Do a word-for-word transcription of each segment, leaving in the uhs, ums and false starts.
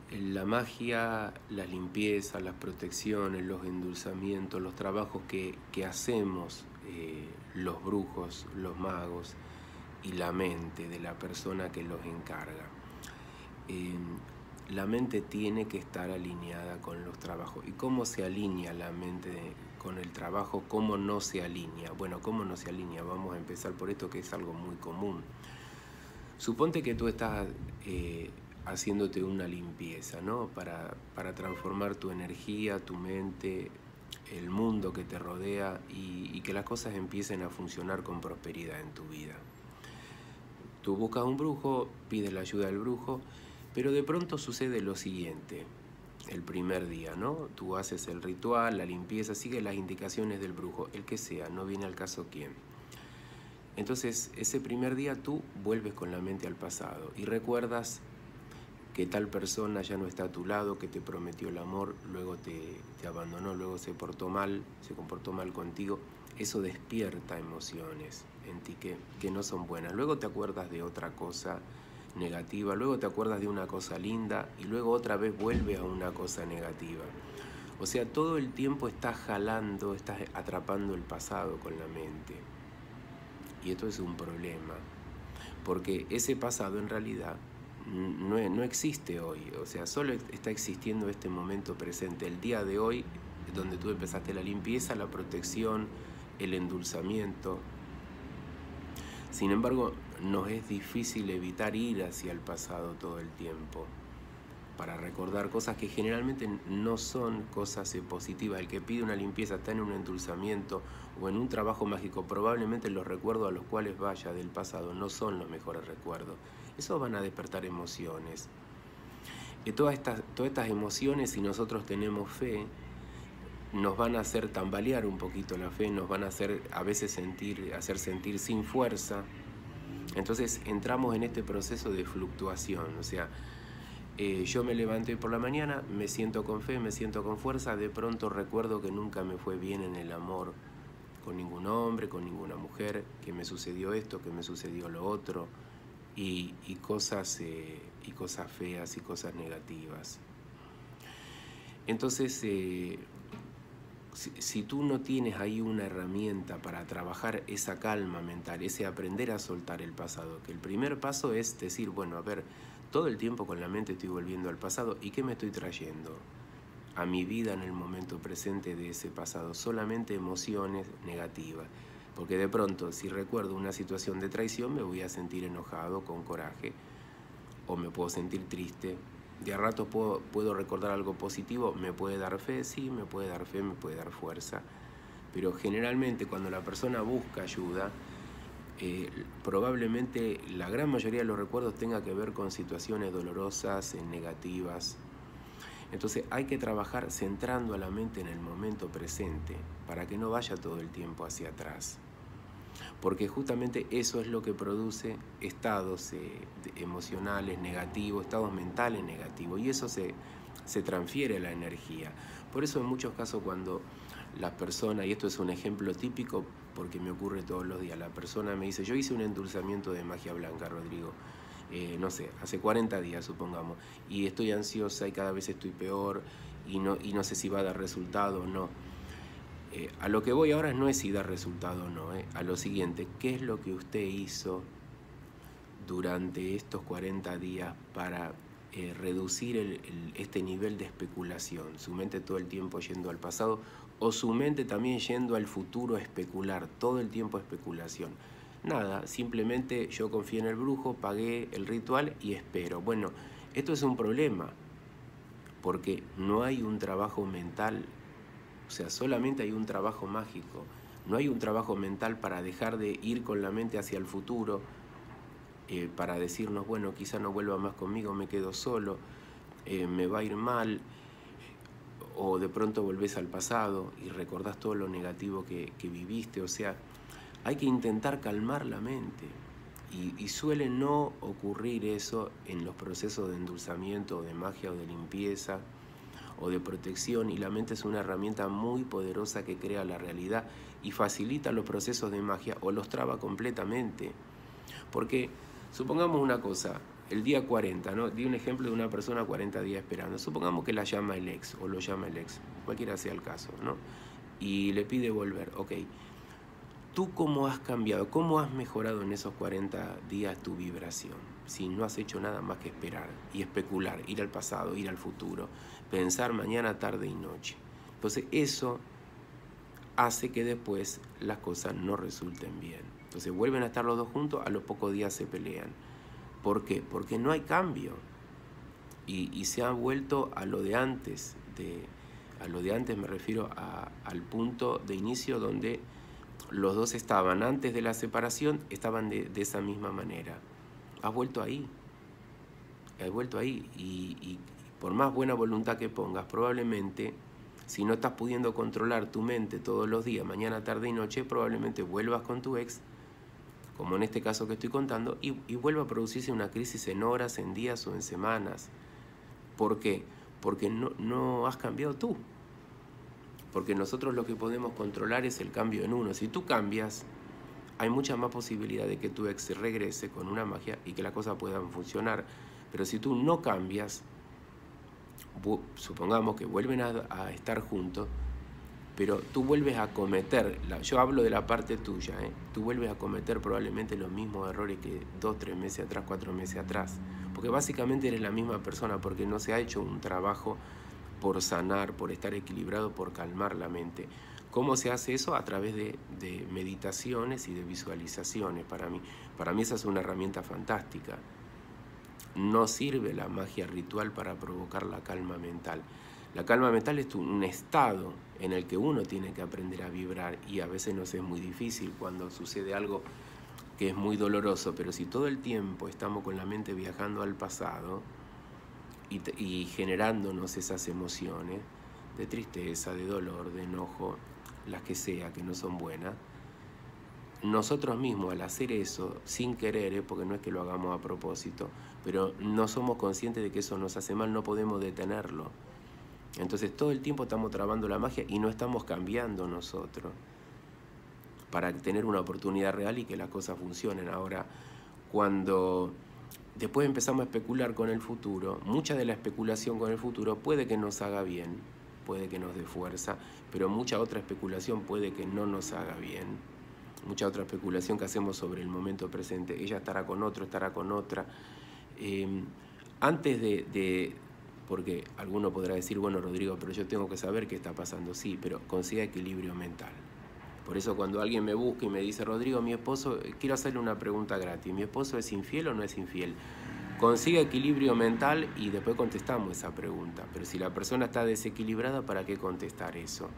La magia, las limpiezas, las protecciones, los endulzamientos, los trabajos que, que hacemos eh, los brujos, los magos y la mente de la persona que los encarga. Eh, la mente tiene que estar alineada con los trabajos. ¿Y cómo se alinea la mente con el trabajo? ¿Cómo no se alinea? Bueno, ¿cómo no se alinea? Vamos a empezar por esto, que es algo muy común. Suponte que tú estás eh, haciéndote una limpieza, ¿no? Para, para transformar tu energía, tu mente, el mundo que te rodea y, y que las cosas empiecen a funcionar con prosperidad en tu vida. Tú buscas un brujo, pides la ayuda del brujo, pero de pronto sucede lo siguiente, el primer día, ¿no? Tú haces el ritual, la limpieza, sigues las indicaciones del brujo, el que sea, no viene al caso quién. Entonces, ese primer día tú vuelves con la mente al pasado y recuerdas que tal persona ya no está a tu lado, que te prometió el amor, luego te, te abandonó, luego se portó mal, se comportó mal contigo. Eso despierta emociones en ti que, que no son buenas. Luego te acuerdas de otra cosa negativa, luego te acuerdas de una cosa linda y luego otra vez vuelve a una cosa negativa. O sea, todo el tiempo estás jalando, estás atrapando el pasado con la mente. Y esto es un problema, porque ese pasado en realidad no, no existe hoy, o sea, solo está existiendo este momento presente, el día de hoy, donde tú empezaste la limpieza, la protección, el endulzamiento. Sin embargo, nos es difícil evitar ir hacia el pasado todo el tiempo, para recordar cosas que generalmente no son cosas positivas. El que pide una limpieza está en un endulzamiento o en un trabajo mágico, probablemente los recuerdos a los cuales vaya del pasado no son los mejores recuerdos. Esos van a despertar emociones. Y todas estas, todas estas emociones, si nosotros tenemos fe, nos van a hacer tambalear un poquito la fe, nos van a hacer a veces sentir, hacer sentir sin fuerza. Entonces entramos en este proceso de fluctuación, o sea, Eh, yo me levanté por la mañana, me siento con fe, me siento con fuerza, de pronto recuerdo que nunca me fue bien en el amor con ningún hombre, con ninguna mujer, que me sucedió esto, que me sucedió lo otro, y, y, cosas, eh, y cosas feas y cosas negativas. Entonces, eh, si, si tú no tienes ahí una herramienta para trabajar esa calma mental, ese aprender a soltar el pasado, que el primer paso es decir, bueno, a ver, todo el tiempo con la mente estoy volviendo al pasado, ¿y qué me estoy trayendo a mi vida en el momento presente de ese pasado? Solamente emociones negativas, porque de pronto si recuerdo una situación de traición me voy a sentir enojado, con coraje, o me puedo sentir triste. De a ratos puedo, puedo recordar algo positivo, me puede dar fe, sí, me puede dar fe, me puede dar fuerza, pero generalmente cuando la persona busca ayuda, Eh, probablemente la gran mayoría de los recuerdos tenga que ver con situaciones dolorosas, eh, negativas. Entonces hay que trabajar centrando a la mente en el momento presente para que no vaya todo el tiempo hacia atrás. Porque justamente eso es lo que produce estados eh, emocionales negativos, estados mentales negativos, y eso se, se transfiere a la energía. Por eso en muchos casos cuando las personas, y esto es un ejemplo típico porque me ocurre todos los días, la persona me dice, yo hice un endulzamiento de magia blanca, Rodrigo, eh, no sé, hace cuarenta días supongamos, y estoy ansiosa y cada vez estoy peor y no, y no sé si va a dar resultado o no. Eh, a lo que voy ahora no es si da resultado o no, eh, a lo siguiente, ¿qué es lo que usted hizo durante estos cuarenta días para eh, reducir el, el, este nivel de especulación? Su mente todo el tiempo yendo al pasado o su mente también yendo al futuro a especular, todo el tiempo especulación. Nada, simplemente yo confío en el brujo, pagué el ritual y espero. Bueno, esto es un problema porque no hay un trabajo mental. O sea, solamente hay un trabajo mágico, no hay un trabajo mental para dejar de ir con la mente hacia el futuro, eh, para decirnos, bueno, quizá no vuelva más conmigo, me quedo solo, eh, me va a ir mal, o de pronto volvés al pasado y recordás todo lo negativo que, que viviste. O sea, hay que intentar calmar la mente, y, y suele no ocurrir eso en los procesos de endulzamiento, de magia o de limpieza, o de protección, y la mente es una herramienta muy poderosa que crea la realidad y facilita los procesos de magia o los traba completamente. Porque, supongamos una cosa, el día cuarenta, ¿no? Di un ejemplo de una persona cuarenta días esperando. Supongamos que la llama el ex o lo llama el ex, cualquiera sea el caso, ¿no? Y le pide volver, ok. ¿Tú cómo has cambiado? ¿Cómo has mejorado en esos cuarenta días tu vibración? Si no has hecho nada más que esperar y especular, ir al pasado, ir al futuro, pensar mañana, tarde y noche. Entonces eso hace que después las cosas no resulten bien. Entonces vuelven a estar los dos juntos, a los pocos días se pelean. ¿Por qué? Porque no hay cambio. Y, y se han vuelto a lo de antes. De, a lo de antes me refiero a, al punto de inicio donde los dos estaban antes de la separación, estaban de, de esa misma manera. Has vuelto ahí. Has vuelto ahí. Y, y por más buena voluntad que pongas, probablemente, si no estás pudiendo controlar tu mente todos los días, mañana, tarde y noche, probablemente vuelvas con tu ex, como en este caso que estoy contando, y, y vuelva a producirse una crisis en horas, en días o en semanas. ¿Por qué? Porque no, no has cambiado tú. Porque nosotros lo que podemos controlar es el cambio en uno. Si tú cambias, hay mucha más posibilidad de que tu ex regrese con una magia y que las cosas puedan funcionar. Pero si tú no cambias, supongamos que vuelven a, a estar juntos, pero tú vuelves a cometer, la, yo hablo de la parte tuya, ¿eh? Tú vuelves a cometer probablemente los mismos errores que dos, tres meses atrás, cuatro meses atrás. Porque básicamente eres la misma persona, porque no se ha hecho un trabajo por sanar, por estar equilibrado, por calmar la mente. ¿Cómo se hace eso? A través de, de meditaciones y de visualizaciones. Para mí, para mí esa es una herramienta fantástica. No sirve la magia ritual para provocar la calma mental. La calma mental es un estado en el que uno tiene que aprender a vibrar y a veces nos es muy difícil cuando sucede algo que es muy doloroso, pero si todo el tiempo estamos con la mente viajando al pasado y, y generándonos esas emociones de tristeza, de dolor, de enojo, las que sea, que no son buenas, nosotros mismos al hacer eso, sin querer, ¿eh? Porque no es que lo hagamos a propósito, pero no somos conscientes de que eso nos hace mal, no podemos detenerlo. Entonces todo el tiempo estamos trabando la magia y no estamos cambiando nosotros para tener una oportunidad real y que las cosas funcionen. Ahora, cuando después empezamos a especular con el futuro, mucha de la especulación con el futuro puede que nos haga bien, puede que nos dé fuerza, pero mucha otra especulación puede que no nos haga bien. Mucha otra especulación que hacemos sobre el momento presente. Ella estará con otro, estará con otra. Eh, antes de... de porque alguno podrá decir, bueno, Rodrigo, pero yo tengo que saber qué está pasando. Sí, pero consiga equilibrio mental. Por eso cuando alguien me busca y me dice, Rodrigo, mi esposo, quiero hacerle una pregunta gratis, ¿mi esposo es infiel o no es infiel? Consiga equilibrio mental y después contestamos esa pregunta. Pero si la persona está desequilibrada, ¿para qué contestar eso?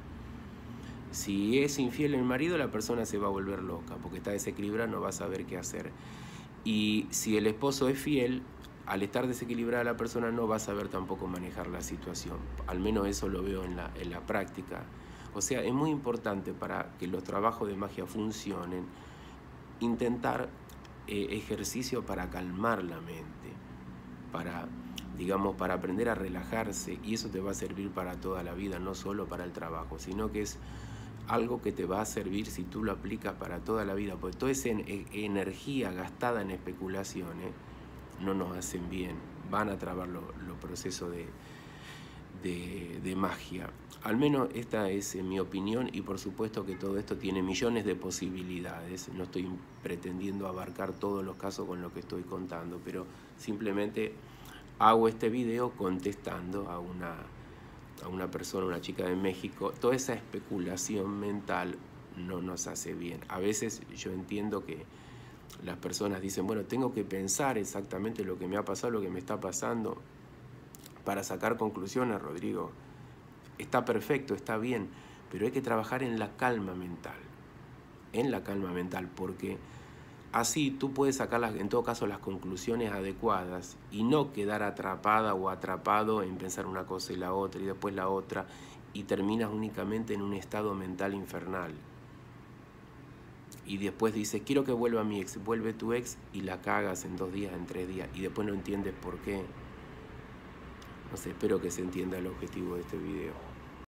Si es infiel el marido, la persona se va a volver loca, porque está desequilibrada, no va a saber qué hacer. Y si el esposo es fiel, al estar desequilibrada la persona no va a saber tampoco manejar la situación. Al menos eso lo veo en la, en la práctica. O sea, es muy importante para que los trabajos de magia funcionen, intentar eh, ejercicio para calmar la mente, para, digamos, para aprender a relajarse, y eso te va a servir para toda la vida, no solo para el trabajo, sino que es algo que te va a servir si tú lo aplicas para toda la vida, porque toda esa energía gastada en especulaciones no nos hacen bien, van a trabar los lo procesos de, de, de magia. Al menos esta es mi opinión y por supuesto que todo esto tiene millones de posibilidades. No estoy pretendiendo abarcar todos los casos con lo que estoy contando, pero simplemente hago este video contestando a una, a una persona, una chica de México. Toda esa especulación mental no nos hace bien. A veces yo entiendo que las personas dicen, bueno, tengo que pensar exactamente lo que me ha pasado, lo que me está pasando, para sacar conclusiones, Rodrigo. Está perfecto, está bien, pero hay que trabajar en la calma mental, en la calma mental, porque así tú puedes sacar, las, en todo caso, las conclusiones adecuadas y no quedar atrapada o atrapado en pensar una cosa y la otra y después la otra y terminas únicamente en un estado mental infernal. Y después dices, quiero que vuelva mi ex, vuelve tu ex y la cagas en dos días, en tres días y después no entiendes por qué. No sé, espero que se entienda el objetivo de este video.